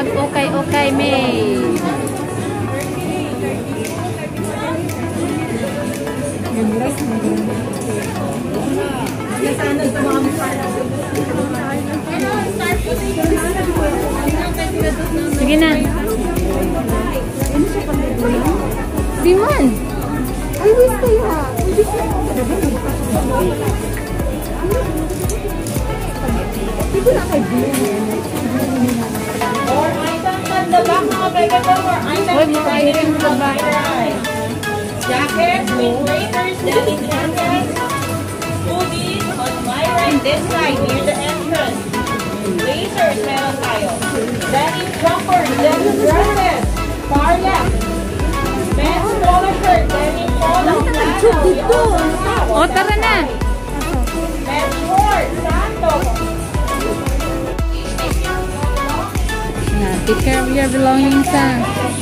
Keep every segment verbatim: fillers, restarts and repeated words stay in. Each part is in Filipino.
Nag-okay-okay, May. Sige na. Di man. Ay, wis kaya. Ito na kay Or items at the back, mga bebe, or items right in the back. Jackets with blazers that in the entrance. Hoodies on my right, this side, near the entrance. Blazers, meron tayo. Denim jumpers, denim dresses. Far left. Men's polo shirt, denim polo. O, tara na. Men's shorts, sandals. Yeah, take care of your belongings, ha.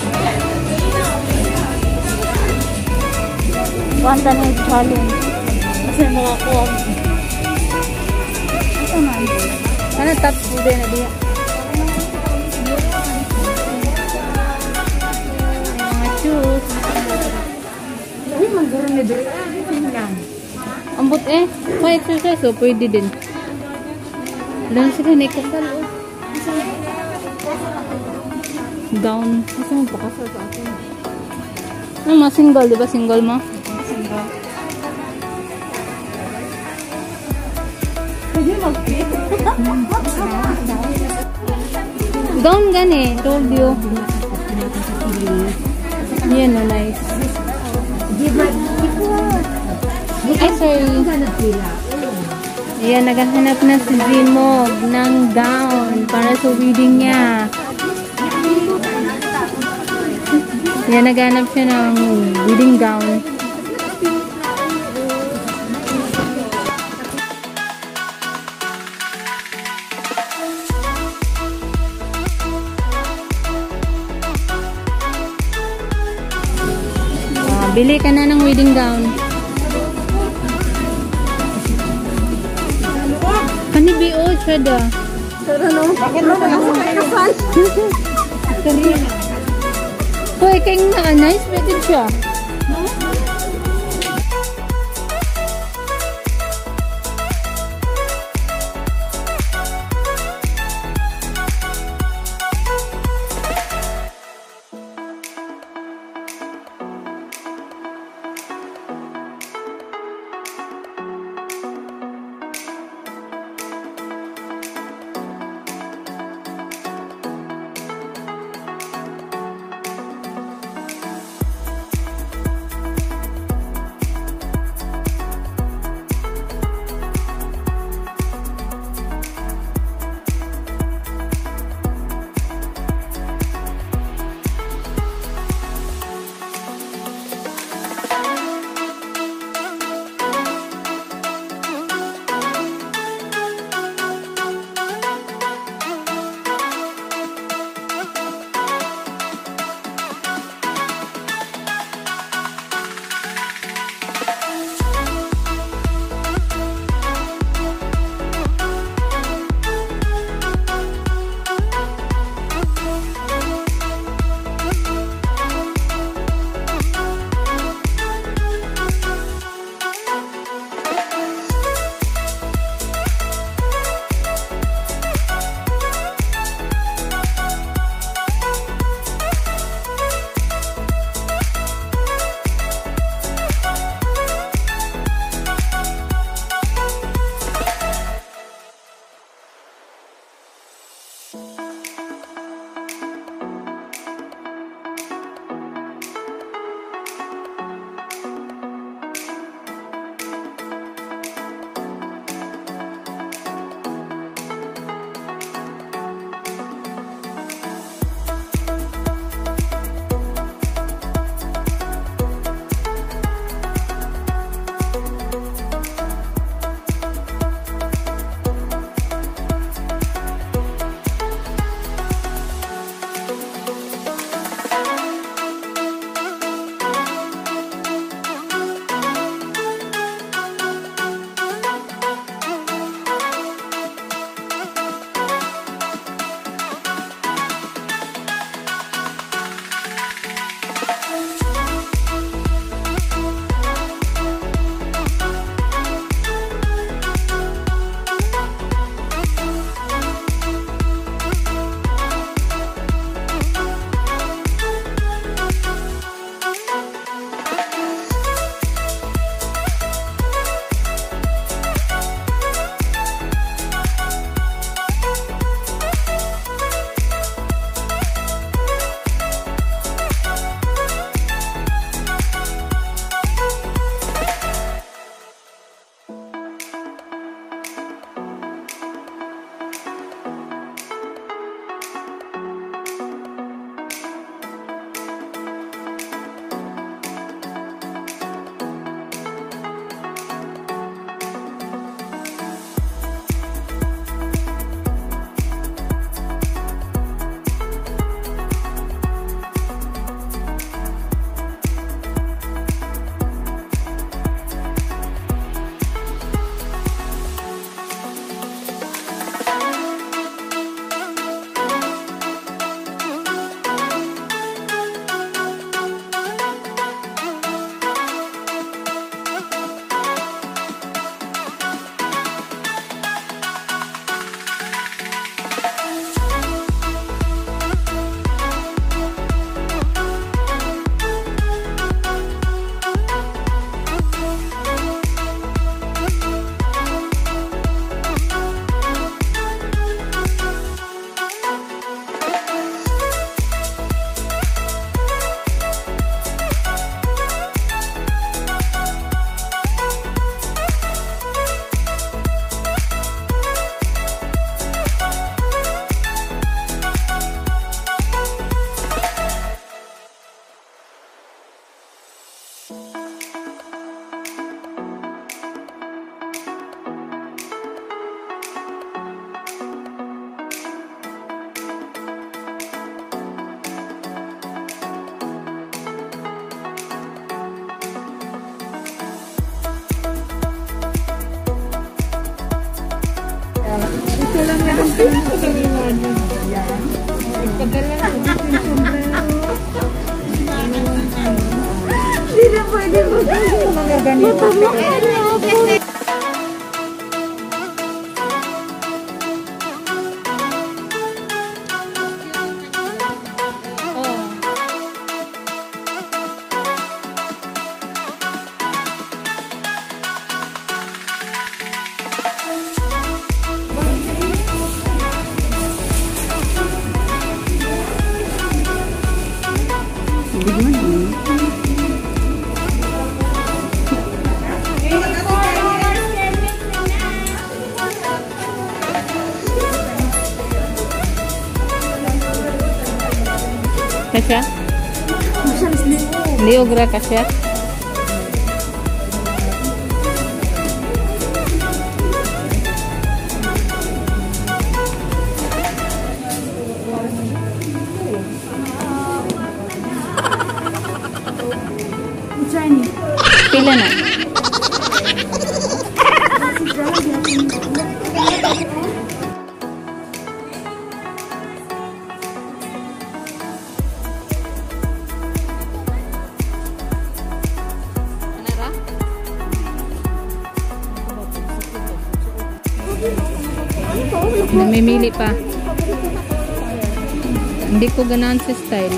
Wanda na yung challenge. Kasi mga kuwag. Ito man. Ano top food na diya? Mga shoes. Uy, magduro na dito. Ambot eh. May exercise, so pwede din. Lang sila na ikasal, oh. Gown. Gusto mo pakasal sa akin. Ano mga single, di ba? Single mo? Single. Pwede mag-fit? Gown gani. Told you. Yan na, nice. Ay, sorry. Ayan, naghahanap na si Zimog ng gown para sa wedding niya. Ayan, naghahanap siya ng wedding gown. Ah, bili ka na ng wedding gown. Kani B O siya da. Pero no, bakit mo nakasal? Hoy, kaya naka-nice pwede siya. Kasya? Liogra kasya? Pila na? Namimili pa. Hindi ko ganahan si style.